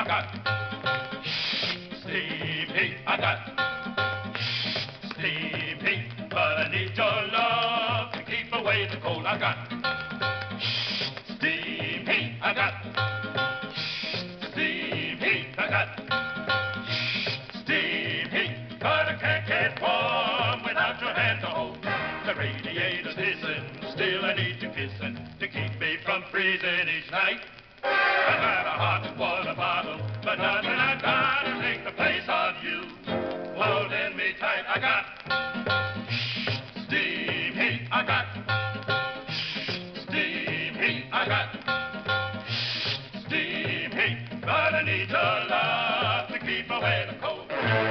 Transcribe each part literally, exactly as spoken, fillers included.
I got steam heat. I got steam heat, but I need your love to keep away the cold. I got steam heat. I got steam heat. I got steam heat, but I can't get warm without your hand to hold. The radiator's hissing, still I need you kissing to keep me from freezing each night. I've got a hot water bottle, but nothing I've got to take the place of you holding me tight. I got steam heat. I got steam heat. I got steam heat, but I need your love to keep away the cold.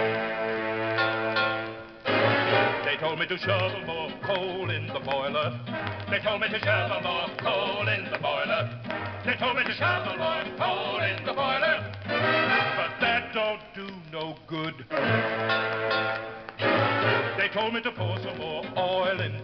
They told me to shovel more coal in the boiler. They told me to shovel more coal in the boiler. They told me to shovel more coal in the boiler, but that don't do no good. They told me to pour some more oil in